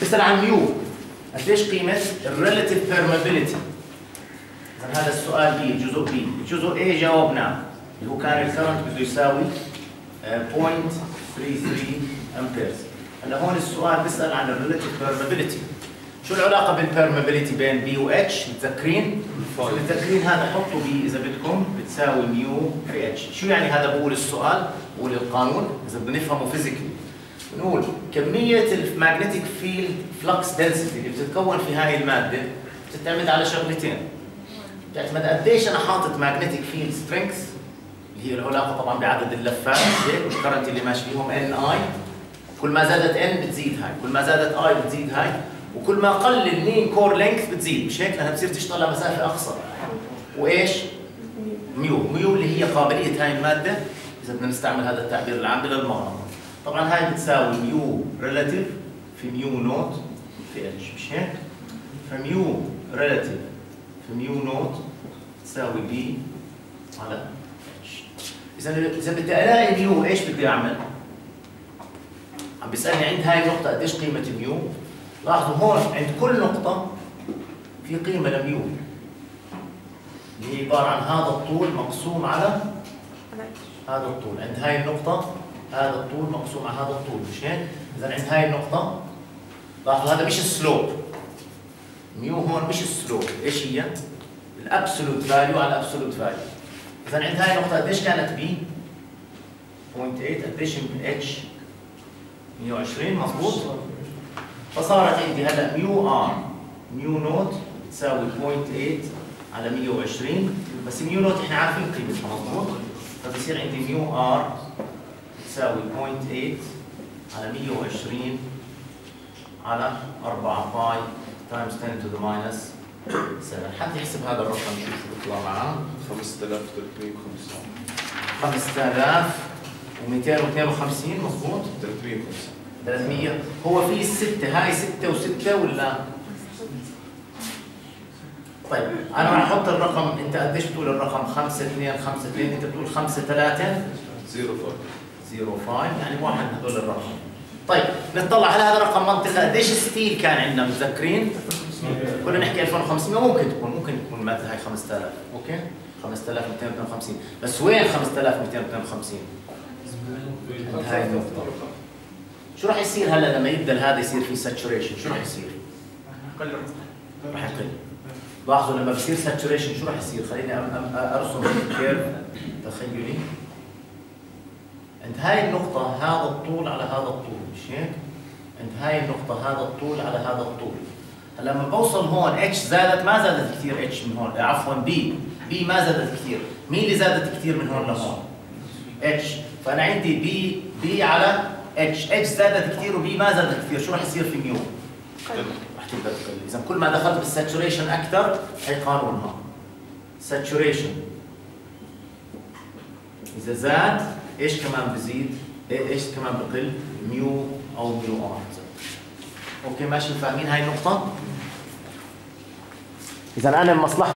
بسأل عن ميو، قديش قيمة الريلاتيف بيرمابيلتي؟ هذا السؤال بي، الجزء بي، الجزء اي جاوبناه اللي هو كان الكرنت بده يساوي 0.33 امبيرز. هلا هون السؤال بيسأل عن الريلاتيف بيرمابيلتي. شو العلاقة بين بيرمابيلتي بين بي و اتش؟ متذكرين؟ متذكرين هذا حطوا بي إذا بدكم بتساوي ميو في اتش. شو يعني هذا؟ بقول السؤال، بقول القانون إذا بدنا نفهمه فيزيكلي. بنقول كمية الماجنتيك فيلد فلكس دنسيتي اللي بتتكون في هاي المادة بتعتمد على شغلتين. بتعتمد قديش أنا حاطط ماجنتيك فيلد سترينث اللي هي العلاقة طبعا بعدد اللفات والكرنت اللي ماشي فيهم ان اي. كل ما زادت ان بتزيد هاي، كل ما زادت اي بتزيد هاي، وكل ما قل المين كور لينث بتزيد، مش هيك؟ لانها بتصير تشتغل على مسافة أقصر. وإيش؟ ميو اللي هي قابلية هاي المادة إذا بدنا نستعمل هذا التعبير العام للمغناطيس. طبعا هاي بتساوي ميو ريلاتيف في ميو نوت في اتش، مش هيك؟ فميو ريلاتيف في ميو نوت تساوي بي على اتش. إذا بدي ألاقي ميو إيش بدي أعمل؟ عم بيسألني عند هاي النقطة قديش قيمة ميو؟ لاحظوا هون عند كل نقطة في قيمة لميو اللي هي عبارة عن هذا الطول مقسوم على هذا الطول. عند هاي النقطة هذا الطول مقسوم على هذا الطول، مش هيك؟ إذا عند هاي النقطة لاحظوا هذا مش السلوب. ميو هون مش السلوب، ايش هي؟ الابسولوت فاليو على الابسولوت فاليو. إذا عند هاي النقطة قديش كانت بي؟ 0.8. قديش اتش؟ 120 مضبوط؟ فصارت عندي هلا ميو ار ميو نوت بتساوي 0.8 على 120، بس ميو نوت احنا عارفين قيمتها مضبوط؟ فبصير عندي ميو ار بتساوي 0.8 على 120 على 4 باي تايمز 10 to the minus 7. حد يحسب هذا الرقم شو بيطلع معاه؟ 5252 مضبوط؟ 300. هو في 6، هاي 6 و6 ولا؟ طيب انا راح احط الرقم، انت قديش بتقول الرقم؟ 5252، انت بتقول 5305 يعني واحد من هذول الرقم. طيب نطلع على هذا الرقم منطقي. قديش ستيل كان عندنا متذكرين؟ كنا نحكي 2500، ممكن تكون المادة هاي 5000، اوكي؟ 5252، بس وين 5252؟ هاي النقطة. شو راح يصير هلا لما يبدا هذا يصير في ساتوريشن؟ شو راح يصير؟ راح يقل. لاحظوا لما بصير ساتوريشن شو راح يصير؟ خليني ارسم كيرف تخيلي. عند هاي النقطة هذا الطول على هذا الطول، مش هيك؟ عند هاي النقطة هذا الطول على هذا الطول. هلا لما بوصل هون اتش زادت، ما زادت كثير اتش من هون، عفوا بي ما زادت كثير. مين اللي زادت كثير من هون لهون؟ اتش. فأنا عندي بي على اتش زادت كثير وبي ما زادت كثير. شو راح يصير في ميو؟ راح تبدا تقل. اذا كل ما دخلت بالساتوريشن اكثر، هي قانونها ساتوريشن اذا زاد ايش كمان بزيد؟ ايش كمان بقل؟ ميو او ميو ار. اوكي ماشي فاهمين هاي النقطه؟ اذا انا مصلحتي